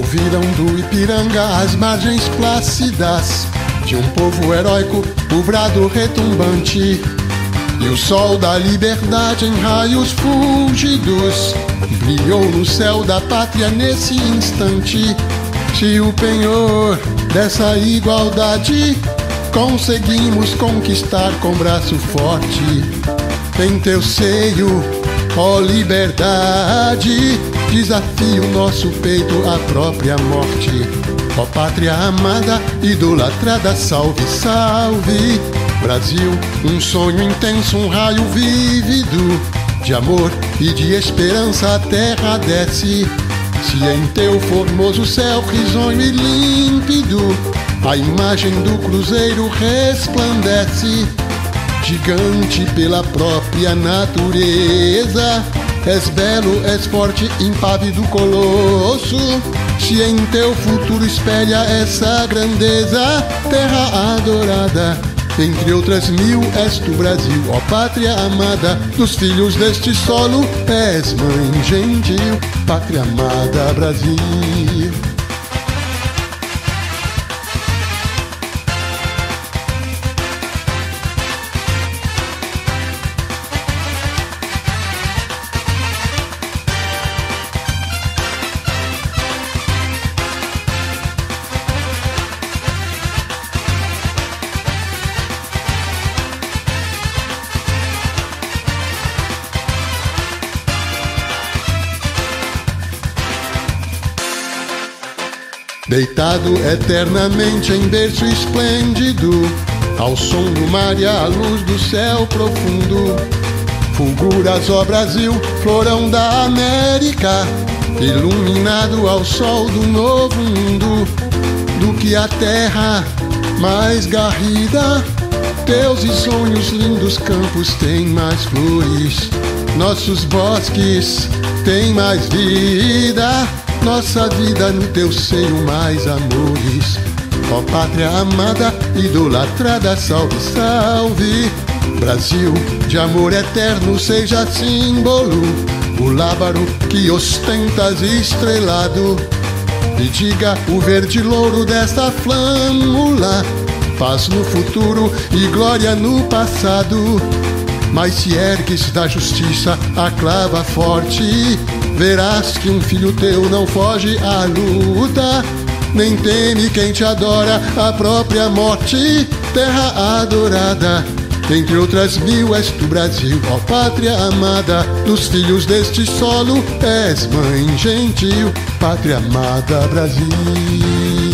ouviram do Ipiranga as margens plácidas de um povo heróico, o brado retumbante. E o sol da liberdade em raios fúlgidos brilhou no céu da pátria nesse instante. Se o penhor dessa igualdade conseguimos conquistar com braço forte, em teu seio, ó liberdade, desafia o nosso peito à própria morte. Ó pátria amada, idolatrada, salve, salve. Brasil, um sonho intenso, um raio vívido de amor e de esperança a terra desce. Se em teu formoso céu risonho e límpido a imagem do cruzeiro resplandece, gigante pela própria natureza, és belo, és forte, impávido colosso. Se em teu futuro espelha essa grandeza, terra adorada, entre outras mil és tu, Brasil, ó pátria amada dos filhos deste solo, és mãe gentil, pátria amada, Brasil. Deitado eternamente em berço esplêndido, ao som do mar e à luz do céu profundo, fulguras, ó Brasil, florão da América, iluminado ao sol do novo mundo. Do que a terra mais garrida, teus risonhos lindos campos têm mais flores, nossos bosques têm mais vida, nossa vida no teu seio mais amores. Ó pátria amada, idolatrada, salve, salve. Brasil, de amor eterno seja símbolo, o lábaro que ostentas estrelado. E diga o verde louro desta flâmula, paz no futuro e glória no passado. Mas se ergues da justiça a clava forte, verás que um filho teu não foge à luta, nem teme quem te adora a própria morte. Terra adorada, entre outras mil és tu, Brasil, ó pátria amada dos filhos deste solo, és mãe gentil, pátria amada, Brasil.